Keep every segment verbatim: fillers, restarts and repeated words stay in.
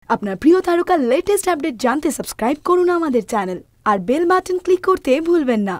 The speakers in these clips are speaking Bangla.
আপনার প্রিয় তারকার লেটেস্ট আপডেট জানতে সাবস্ক্রাইব করুন আমাদের চ্যানেল আর বেল বাটন ক্লিক করতে ভুলবেন না।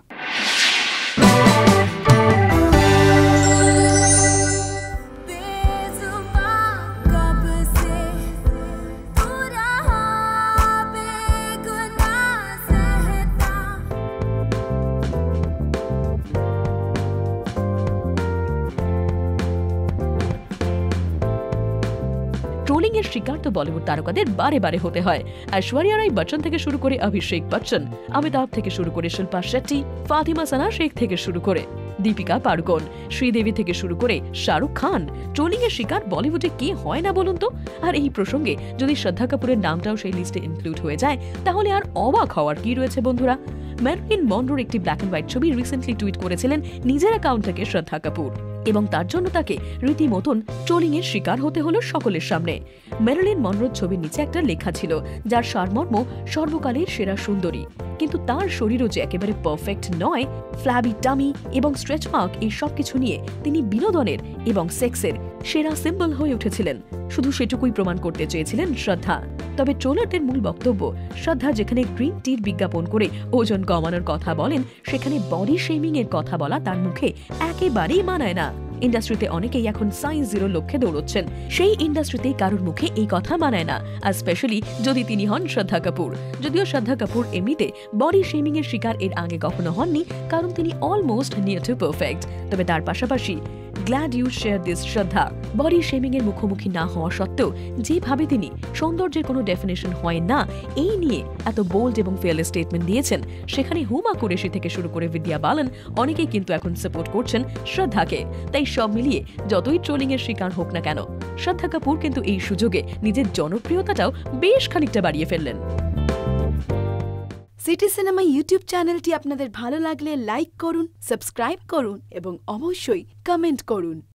ট্রোলিং এর শিকার তো বলিউড তারকাদের বারে বারে হতে হয়। ঐশ্বরিয়া রাই বচ্চন থেকে শুরু করে অভিষেক বচ্চন, অমিতাভ থেকে শুরু করে শিল্পা শেট্টি, ফাতিমা সানা শেখ থেকে শুরু করে দীপিকা পাড়ুকোন, শ্রীদেবী থেকে শুরু করে শাহরুখ খান। ট্রোলিং এর শিকার বলিউডে কে হয় না বলুন তো? আর এই প্রসঙ্গে যদি শ্রদ্ধা কাপুরের নামটাও সেই লিস্টে ইনক্লুড হয়ে যায় তাহলে আর অবাক হওয়ার কি রয়েছে বন্ধুরা। ম্যারিলিন মনরোর একটি ব্ল্যাক এন্ড হোয়াইট ছবি রিসেন্টলি টুইট করেছিলেন নিজের অ্যাকাউন্ট থেকে শ্রদ্ধা কাপুর, এবং তার জন্য তাকে রীতিমতন ট্রোলিং এর শিকার হতে হলো সকলের সামনে। ম্যারিলিন মনরোর ছবির নিচে একটা লেখা ছিল যার সারমর্ম সর্বকালের সেরা সুন্দরী, কিন্তু তার শরীরও যে একেবারে পারফেক্ট নয়, ফ্ল্যাবি টামি এবং স্ট্রেচ মার্ক এই সবকিছু নিয়ে তিনি বিনোদনের এবং সেক্সের সেরা সিম্বল হয়ে উঠেছিলেন। শুধু সেটুকুই প্রমাণ করতে চেয়েছিলেন শ্রদ্ধা। তবে ট্রোলারদের মূল বক্তব্য, শ্রদ্ধা যেখানে গ্রিন টির বিজ্ঞাপন করে ওজন কমানোর কথা বলেন, সেখানে বডি শেমিং এর কথা বলা তার মুখে একেবারেই মানায় না। ইন্ডাস্ট্রিতে অনেকেই এখন সাইজ জিরো লক্ষ্যে দৌড়চ্ছেন, সেই ইন্ডাস্ট্রিতে কারোর মুখে এই কথা মানায় না, আর স্পেশালি যদি তিনি হন শ্রদ্ধা কাপুর। যদিও শ্রদ্ধা কাপুর এমনিতে বডি শেমিং এর শিকার এর আগে কখনো হননি, কারণ তিনি অলমোস্ট নিয়ার টু পারফেক্ট। তবে তার পাশাপাশি glad you share this Shraddha body shaming এর মুখোমুখি না হওয়া সত্ত্বেও যেভাবে তিনি সৌন্দর্যের কোনো ডেফিনেশন হয় না এই নিয়ে এত বোল্ড এবং ফিয়ারলেস স্টেটমেন্ট দিয়েছেন, সেখানে হুমা কুরেশি থেকে শুরু করে বিদ্যা বালান অনেকেই কিন্তু এখন সাপোর্ট করছেন শ্রদ্ধাকে। তাই সব মিলিয়ে যতই ট্রোলিং এর শিকার হোক না কেন, শ্রদ্ধা কাপুর কিন্তু এই সুযোগে নিজের জনপ্রিয়তাটাও বেশ খানিকটা বাড়িয়ে ফেললেন। সিটি সিনেমা ইউটিউব চ্যানেলটি আপনাদের ভালো লাগলে লাইক করুন, সাবস্ক্রাইব করুন এবং অবশ্যই কমেন্ট করুন।